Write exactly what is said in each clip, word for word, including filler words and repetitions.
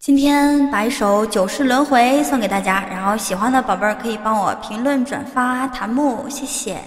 今天把一首《九世轮回》送给大家，然后喜欢的宝贝儿可以帮我评论、转发、弹幕，谢谢。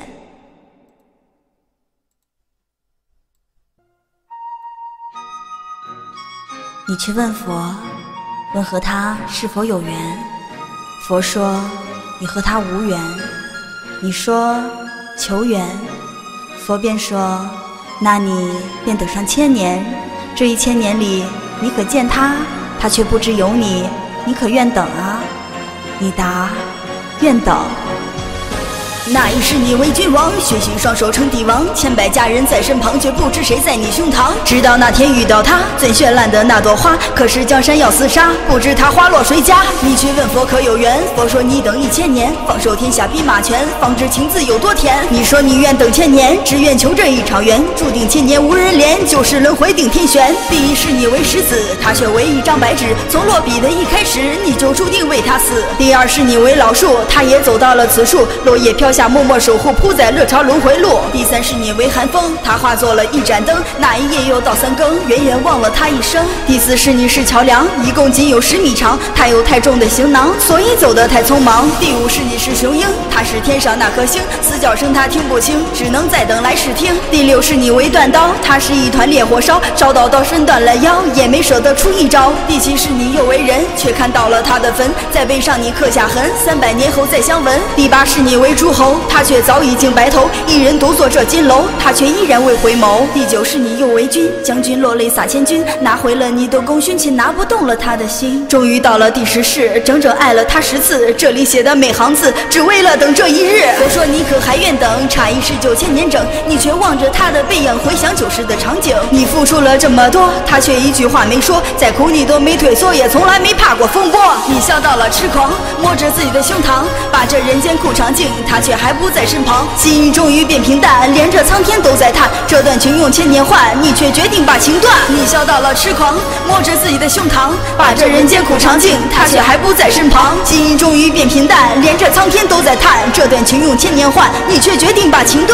你去问佛，问和他是否有缘。佛说你和他无缘。你说求缘，佛便说那你便等上千年，这一千年里你可见他，他却不知有你，你可愿等啊？你答愿等。 那一世你为君王，血性双手称帝王，千百佳人在身旁，却不知谁在你胸膛。直到那天遇到他，最绚烂的那朵花，可是江山要厮杀，不知他花落谁家。你去问佛可有缘，佛说你等一千年，放手天下比马权，方知情字有多甜。你说你愿等千年，只愿求这一场缘，注定千年无人怜，九世轮回定天旋。第一世你为石子，他却为一张白纸，从落笔的一开始，你就注定为他死。第二世你为老树，他也走到了此处，落叶飘下，默默守护，铺在乐潮轮回路。第三是你为寒风，他化作了一盏灯，那一夜又到三更，远远忘了他一生。第四是你是桥梁，一共仅有十米长，他有太重的行囊，所以走得太匆忙。第五是你是雄鹰，他是天上那颗星，嘶叫声他听不清，只能再等来世听。第六是你为断刀，他是一团烈火烧，烧到刀身断了腰，也没舍得出一招。第七是你又为人，却看到了他的坟，在背上你刻下痕，三百年后再相闻。第八是你为诸侯，他却早已经白头，一人独坐这金楼，他却依然未回眸。第九是你又为君，将军落泪洒千军，拿回了你的功勋，却拿不动了他的心。终于到了第十世，整整爱了他十次，这里写的每行字，只为了等这一日。佛说你可还愿等，差一世九千年整，你却望着他的背影，回想九世的场景。你付出了这么多，他却一句话没说，再苦你都没退缩，也从来没怕过风波。你笑到了痴狂，摸着自己的胸膛，把这人间苦长尽，他却还不在身旁。心终于变平淡，连这苍天都在叹，这段情用千年换，你却决定把情断。你笑到了痴狂，摸着自己的胸膛，把这人间苦长尽，他却还不在身旁。心终于变平淡，连这苍天都在叹，这段情用千年换，你却决定把情断。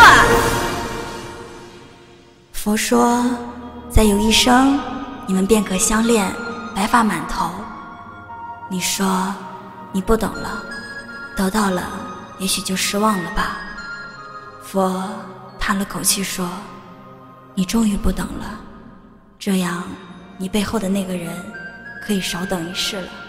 佛说再有一生，你们便可相恋，白发满头。你说你不等了，得到了也许就失望了吧。佛叹了口气说，你终于不等了，这样你背后的那个人可以少等一世了。